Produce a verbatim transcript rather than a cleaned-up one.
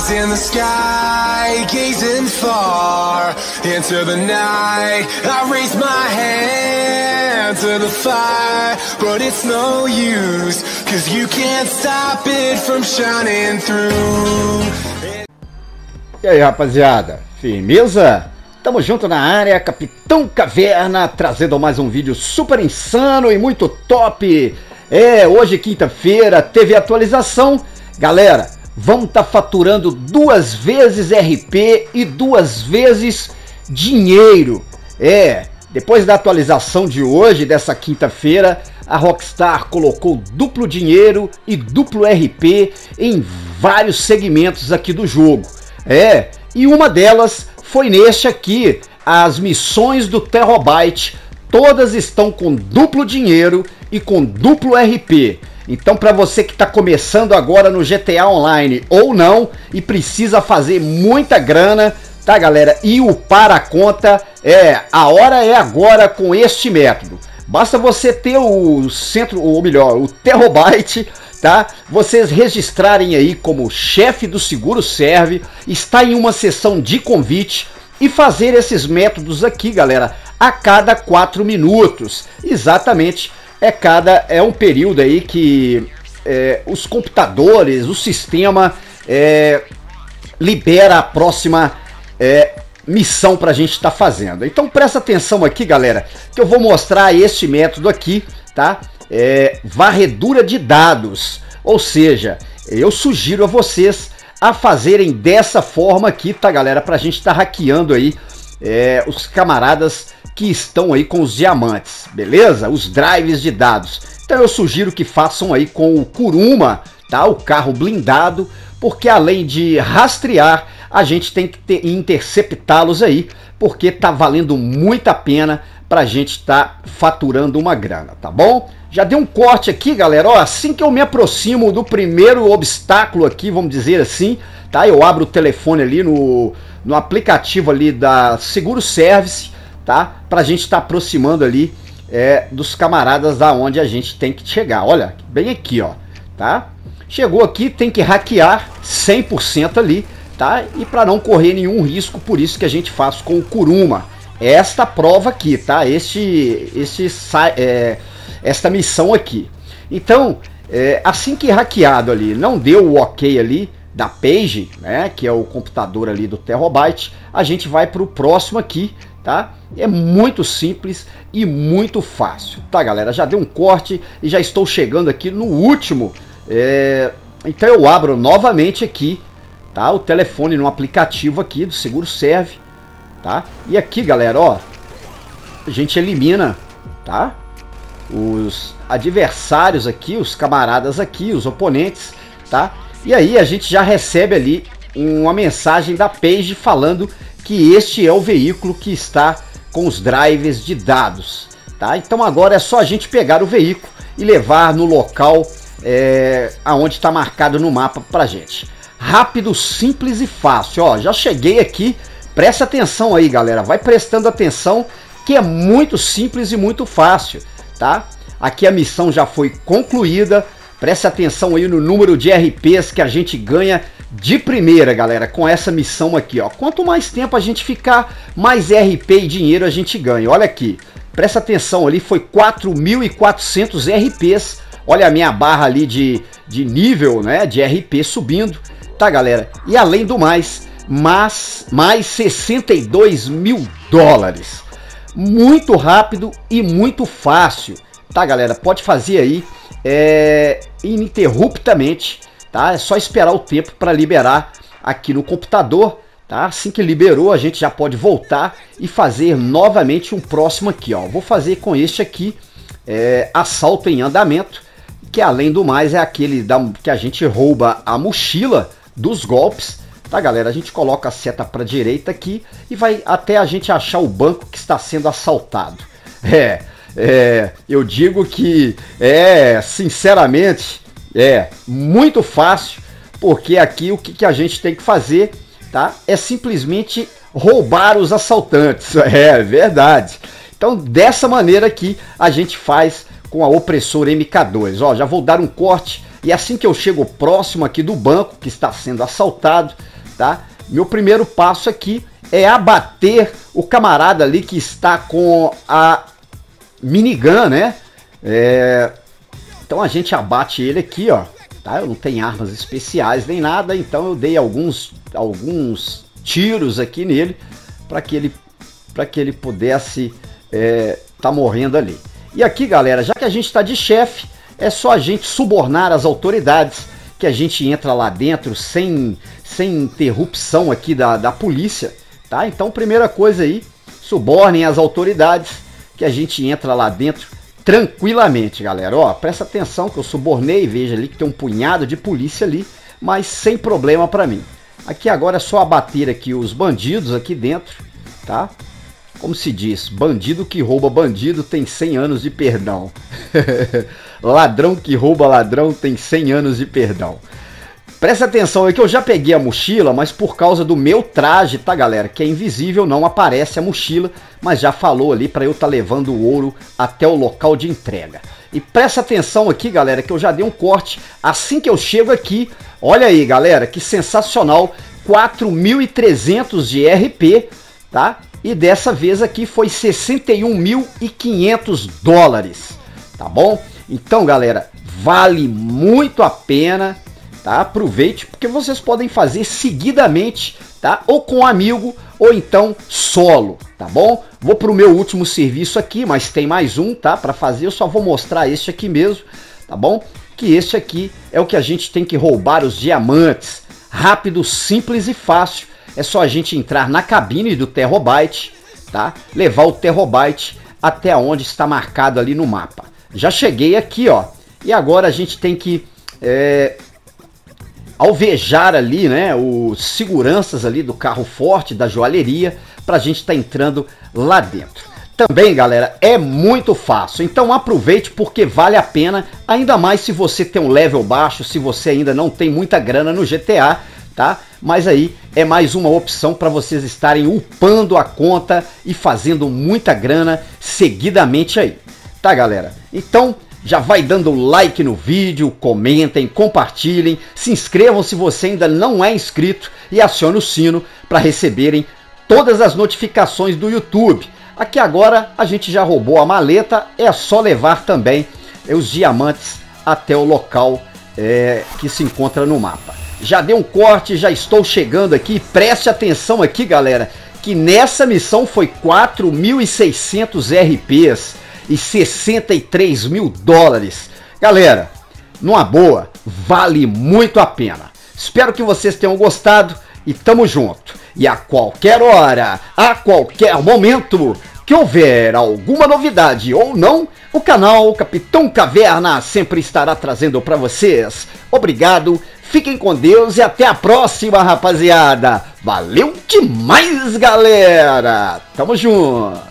eyes in the sky, gazing far into the night. I raise my hand to the fire, but it's no use, cause you can't stop it from shining through. E aí, rapaziada, firmeza? Tamo junto na área, Capitão Caverna, trazendo mais um vídeo super insano e muito top. É, hoje quinta-feira, teve atualização. Galera, vamos estar tá faturando duas vezes R P e duas vezes dinheiro. É, depois da atualização de hoje, dessa quinta-feira, a Rockstar colocou duplo dinheiro e duplo R P em vários segmentos aqui do jogo. É, e uma delas foi neste aqui, as missões do Terrorbyte, todas estão com duplo dinheiro e com duplo R P. Então, para você que está começando agora no G T A Online ou não e precisa fazer muita grana, tá, galera? E upar a conta, é, a hora é agora com este método. Basta você ter o centro, ou melhor, o Terrorbyte, tá? Vocês registrarem aí como chefe do Seguro Serve, está em uma sessão de convite e fazer esses métodos aqui, galera, a cada quatro minutos. Exatamente, é cada é um período aí que é, os computadores, o sistema é, libera a próxima é, missão para a gente estar tá fazendo. Então presta atenção aqui, galera, que eu vou mostrar este método aqui, tá? É, varredura de dados, ou seja, eu sugiro a vocês a fazerem dessa forma aqui, tá, galera, pra gente estar tá hackeando aí é, os camaradas que estão aí com os diamantes, beleza? Os drives de dados. Então eu sugiro que façam aí com o Kuruma, tá? O carro blindado, porque além de rastrear, a gente tem que interceptá-los aí, porque tá valendo muito a pena pra gente estar tá faturando uma grana, tá bom? Já dei um corte aqui, galera, ó, assim que eu me aproximo do primeiro obstáculo aqui, vamos dizer assim, tá? Eu abro o telefone ali no, no aplicativo ali da Seguro Service, tá? Pra gente estar tá aproximando ali é, dos camaradas da onde a gente tem que chegar. Olha, bem aqui, ó, tá? Chegou aqui, tem que hackear cem por cento ali, tá? E para não correr nenhum risco, por isso que a gente faz com o Kuruma. Esta prova aqui, tá? Este, este, é, esta missão aqui. Então, é, assim que hackeado ali, não deu o ok ali da page, né? Que é o computador ali do Terrorbyte, a gente vai para o próximo aqui, tá? É muito simples e muito fácil, tá, galera? Já deu um corte e já estou chegando aqui no último. É, então eu abro novamente aqui, tá? O telefone no aplicativo aqui do Seguro Serve. Tá? E aqui, galera, ó, a gente elimina, tá? Os adversários aqui, os camaradas aqui, os oponentes, tá? E aí a gente já recebe ali uma mensagem da page falando que este é o veículo que está com os drives de dados, tá? Então agora é só a gente pegar o veículo e levar no local é, aonde está marcado no mapa pra gente. Rápido, simples e fácil, ó, já cheguei aqui. Presta atenção aí, galera, vai prestando atenção que é muito simples e muito fácil, tá? Aqui a missão já foi concluída, presta atenção aí no número de R Ps que a gente ganha de primeira, galera, com essa missão aqui, ó. Quanto mais tempo a gente ficar, mais R P e dinheiro a gente ganha, olha aqui, presta atenção ali, foi quatro mil e quatrocentos R Ps, olha a minha barra ali de, de nível, né, de R P subindo, tá, galera? E além do mais, mas mais sessenta e dois mil dólares. Muito rápido e muito fácil, tá, galera? Pode fazer aí é, ininterruptamente, tá? É só esperar o tempo para liberar aqui no computador, tá? Assim que liberou, a gente já pode voltar e fazer novamente um próximo aqui, ó. Vou fazer com este aqui, é, assalto em andamento, que além do mais é aquele da, que a gente rouba a mochila dos golpes. Tá, galera? A gente coloca a seta para direita aqui e vai até a gente achar o banco que está sendo assaltado. É, é, eu digo que é, sinceramente, é muito fácil, porque aqui o que, que a gente tem que fazer, tá? É simplesmente roubar os assaltantes. É verdade. Então, dessa maneira aqui, a gente faz com a opressora M K dois. Ó, já vou dar um corte e assim que eu chego próximo aqui do banco que está sendo assaltado, tá? Meu primeiro passo aqui é abater o camarada ali que está com a minigun, né? É... Então a gente abate ele aqui, ó. Tá? Eu não tenho armas especiais nem nada, então eu dei alguns, alguns tiros aqui nele para que ele, para que ele pudesse é, tá morrendo ali. E aqui, galera, já que a gente está de chefe, é só a gente subornar as autoridades, que a gente entra lá dentro sem, sem interrupção aqui da, da polícia, tá? Então, primeira coisa aí, subornem as autoridades, que a gente entra lá dentro tranquilamente, galera. Ó, presta atenção que eu subornei, veja ali que tem um punhado de polícia ali, mas sem problema para mim. Aqui agora é só abater aqui os bandidos aqui dentro, tá? Como se diz, bandido que rouba bandido tem cem anos de perdão. Ladrão que rouba ladrão tem cem anos de perdão. Presta atenção aí que eu já peguei a mochila, mas por causa do meu traje, tá, galera? Que é invisível, não aparece a mochila, mas já falou ali para eu estar tá levando o ouro até o local de entrega. E presta atenção aqui, galera, que eu já dei um corte assim que eu chego aqui. Olha aí, galera, que sensacional, quatro mil e trezentos de R P, tá? E dessa vez aqui foi sessenta e um mil e quinhentos dólares, tá bom? Então, galera, vale muito a pena, tá? Aproveite, porque vocês podem fazer seguidamente, tá? Ou com um amigo, ou então solo, tá bom? Vou pro meu último serviço aqui, mas tem mais um, tá? Para fazer, eu só vou mostrar este aqui mesmo, tá bom? Que este aqui é o que a gente tem que roubar os diamantes. Rápido, simples e fácil. É só a gente entrar na cabine do Terrorbyte, tá? Levar o Terrorbyte até onde está marcado ali no mapa. Já cheguei aqui, ó. E agora a gente tem que é, alvejar ali, né? Os seguranças ali do carro forte, da joalheria, para a gente estar tá entrando lá dentro. Também, galera, é muito fácil. Então aproveite porque vale a pena. Ainda mais se você tem um level baixo, se você ainda não tem muita grana no G T A, tá? Mas aí é mais uma opção para vocês estarem upando a conta e fazendo muita grana seguidamente aí, tá, galera? Então já vai dando like no vídeo, comentem, compartilhem, se inscrevam se você ainda não é inscrito e acione o sino para receberem todas as notificações do YouTube. Aqui agora a gente já roubou a maleta, é só levar também os diamantes até o local é, que se encontra no mapa. Já dei um corte, já estou chegando aqui. Preste atenção aqui, galera, que nessa missão foi quatro mil e seiscentos R Ps e sessenta e três mil dólares. Galera, numa boa, vale muito a pena. Espero que vocês tenham gostado e tamo junto. E a qualquer hora, a qualquer momento que houver alguma novidade ou não, o canal Capitão Caverna sempre estará trazendo para vocês. Obrigado. Fiquem com Deus e até a próxima, rapaziada. Valeu demais, galera. Tamo junto.